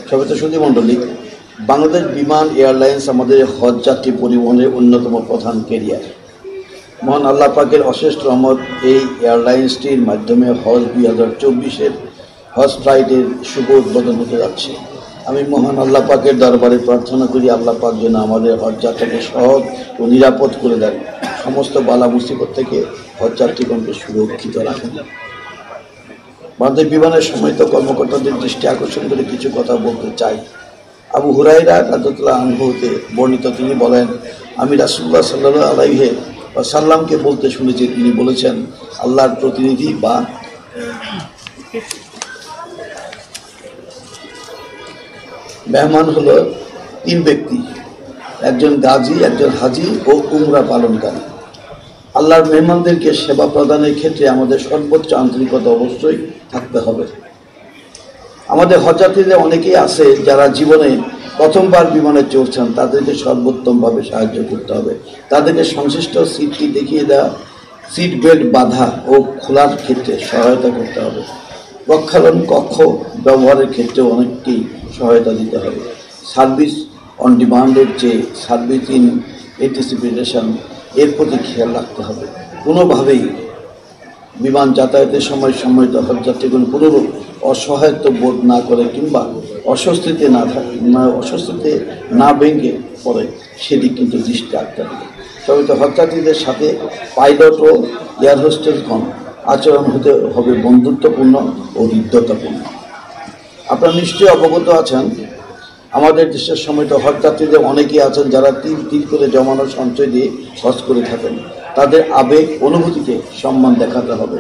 সবাই সুধী মণ্ডলী, বাংলাদেশ বিমান এয়ারলাইন্স আমাদের হজ যাত্রী পরিবহনের অন্যতম প্রধান ক্যারিয়ার। মহান আল্লাহ পাকের অশেষ রহমত এই এয়ারলাইন্সটির মাধ্যমে হজ 2024-এর হজ ফ্লাইটের শুভ উদ্বোধন হতে যাচ্ছে। আমি মহান আল্লাহ পাকের দরবারে প্রার্থনা করি আল্লাহ পাক যেন আমাদের হজ যাত্রাকে সহজ ও নিরাপদ করে দেন, সমস্ত বালা মুসিবত থেকে হজ যাত্রীগণকে সুরক্ষিত রাখেন। বাংলাদেশ বিমানের সম্মানিত কর্মকর্তাদের দৃষ্টি আকর্ষণ করে কিছু কথা বলতে চাই। আবু হুরায়রা রাদিয়াল্লাহু আনহু হতে বর্ণিত, তিনি বলেন, আমি রাসূলুল্লাহ সাল্লাল্লাহু আলাইহি ওয়াসাল্লামকে বলতে শুনেছি, তিনি বলেছেন, আল্লাহর প্রতিনিধি বা মেহমান হলো তিন ব্যক্তি, একজন গাজী, একজন হাজি ও উমরা পালনকারী। আল্লাহর মেহমানদেরকে সেবা প্রদানের ক্ষেত্রে আমাদের সর্বোচ্চ আন্তরিকতা অবশ্যই থাকতে হবে। আমাদের হজযাত্রীদের অনেকেই আছে যারা জীবনে প্রথমবার বিমানে চড়ছেন, তাদেরকে সর্বোত্তমভাবে সাহায্য করতে হবে। তাদেরকে সংশ্লিষ্ট সিটটি দেখিয়ে দেওয়া, সিট বেল্ট বাঁধা ও খোলার ক্ষেত্রে সহায়তা করতে হবে। প্রক্ষালন কক্ষ ব্যবহারের ক্ষেত্রেও অনেককেই সহায়তা দিতে হবে। সার্ভিস অন ডিমান্ডের চেয়ে সার্ভিস ইন এন্টিসিপেশন এর প্রতি খেয়াল রাখতে হবে। কোনোভাবেই বিমান যাতায়াতের সময় সম্মিলিত হজযাত্রীগণ কোনোরূপ অসহায়ত্ব বোধ না করে কিংবা অস্বস্তিতে না ভেঙে পড়ে সেদিক কিন্তু দৃষ্টি রাখতে হবে। সম্মিলিত হজযাত্রীদের সাথে পাইলট ও এয়ার হোস্টেসগণ আচরণ হতে হবে বন্ধুত্বপূর্ণ ও হৃদ্যতাপূর্ণ। আপনারা নিশ্চয়ই অবগত আছেন, আমাদের দেশের সম্মিলিত হজযাত্রীদের অনেকেই আছেন যারা তিল করে জমানো সঞ্চয় দিয়ে হজ করে থাকেন। তাদের আবেগ অনুভূতিকে সম্মান দেখাতে হবে।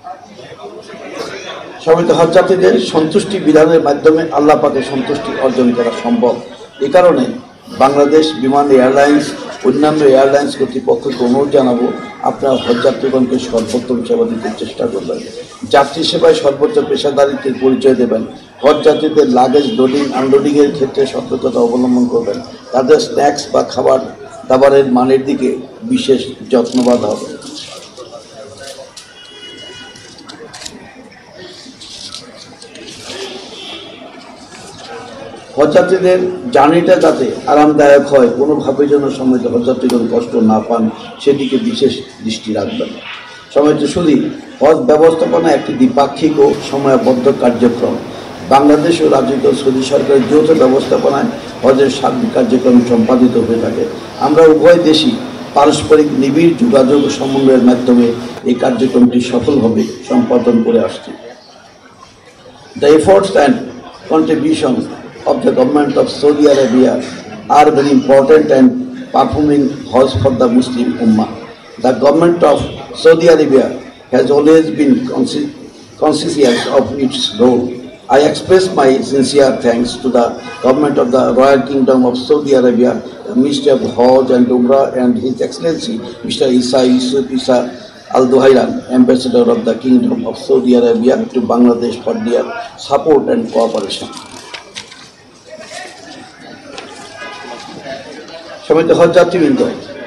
সম্মিলিত হজযাত্রীদের সন্তুষ্টি বিধানের মাধ্যমে আল্লাহ পাকের সন্তুষ্টি অর্জন করা সম্ভব। এ কারণে বাংলাদেশ বিমান এয়ারলাইন্স অন্যান্য এয়ারলাইন্স কর্তৃপক্ষকে অনুরোধ জানাবো, আপনারা হজযাত্রীগণকে সর্বোত্তম সেবা দিতে চেষ্টা করবেন। যাত্রী সেবায় সর্বোচ্চ পেশাদারিত্বের পরিচয় দেবেন। হজযাত্রীদের লাগেজ লোডিং আনলোডিংয়ের ক্ষেত্রে সতর্কতা অবলম্বন করবেন। তাদের স্ন্যাক্স বা খাবার দাবারের মানের দিকে বিশেষ যত্নবান হবে। হজযাত্রীদের জার্নিটা যাতে আরামদায়ক হয়, কোনোভাবে যেন সম্মিলিত হজযাত্রীগণ কষ্ট না পান, সেদিকে বিশেষ দৃষ্টি রাখবেন। সম্মানিত সুধী, হজ ব্যবস্থাপনা একটি দ্বিপাক্ষিক ও সময়াবদ্ধ কার্যক্রম। বাংলাদেশ ও রাজ্যিক সৌদি সরকারের যৌথ ব্যবস্থাপনায় হজের সার্বিক কার্যক্রম সম্পাদিত হয়ে থাকে। আমরা উভয় দেশই পারস্পরিক নিবিড় যোগাযোগ ও সমন্বয়ের মাধ্যমে এই কার্যক্রমটি সফলভাবে সম্পাদন করে আসছি। The efforts and contributions of the government of Saudi Arabia are very important and performing Hajj for the Muslim Ummah. The government of Saudi Arabia has always been conscious of its role. I express my sincere thanks to the government of the Royal Kingdom of Saudi Arabia, the Ministry of Hajj and Umrah, and His Excellency Mr. Isa Yusuf Isa Al Duhairan, Ambassador of the Kingdom of Saudi Arabia to Bangladesh, for their support and cooperation. সম্মানিত হজযাত্রীবৃন্দ,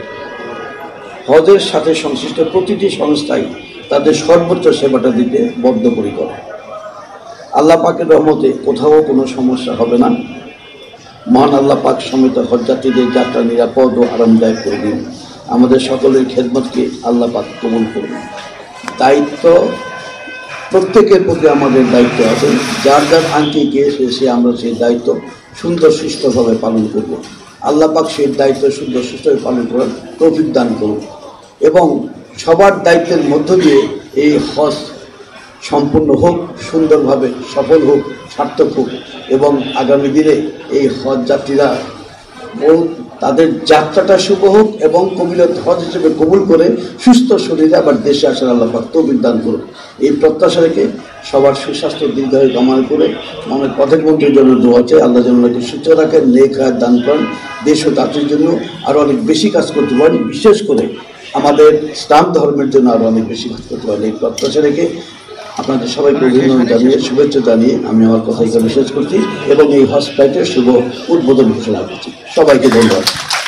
হজের সাথে সংশ্লিষ্ট প্রতিটি সংস্থাই তাদের সর্বোচ্চ সেবাটা দিতে বদ্ধপরিকর। আল্লাহ পাকের রহমতে কোথাও কোনো সমস্যা হবে না। মহান আল্লাহ পাক সম্মিলিত হজযাত্রীদের যাত্রা নিরাপদ ও আরামদায়ক করে দিন। আমাদের সকলের খেদমতকে আল্লাহ পাক কবুল করুন। দায়িত্ব প্রত্যেকের প্রতি আমাদের দায়িত্ব আছে। যার যার আংটি গিয়েছে সে আমরা সেই দায়িত্ব সুন্দর সুষ্ঠুভাবে পালন করব। আল্লাহ পাক সেই দায়িত্ব সুন্দর সুষ্ঠুভাবে পালন করার তৌফিক দান করুন এবং সবার দায়িত্বের মধ্য দিয়ে এই হজ সম্পূর্ণ হোক, সুন্দরভাবে সফল হোক, সার্থক হোক এবং আগামী দিনে এই হজ যাত্রীরা তাদের যাত্রাটা শুভ হোক এবং কবিলত হজ হিসেবে কবুল করে সুস্থ শরীরে আবার দেশে আসার আল্লাহ পাক তৌফিক দান করুন। এই প্রত্যাশা রেখে সবার সুস্বাস্থ্য দীর্ঘায়ু কামনা করে আমাদের পথের মন্ত্রীর জন্য দোয়া চাই, আল্লাহ যেন সুস্থ রাখেন, নেক হায়াত দান করেন, দেশ ও জাতির জন্য আরও অনেক বেশি কাজ করতে পারেন, বিশেষ করে আমাদের ইসলাম ধর্মের জন্য আরও অনেক বেশি কাজ করতে পারেন। এই প্রত্যাশা রেখে আপনাদের সবাইকে অভিনন্দন জানিয়ে, শুভেচ্ছা জানিয়ে আমি আমার কথা এখানে শেষ করছি এবং এই হজ ফ্লাইটের শুভ উদ্বোধন ঘোষণা করছি। সবাইকে ধন্যবাদ।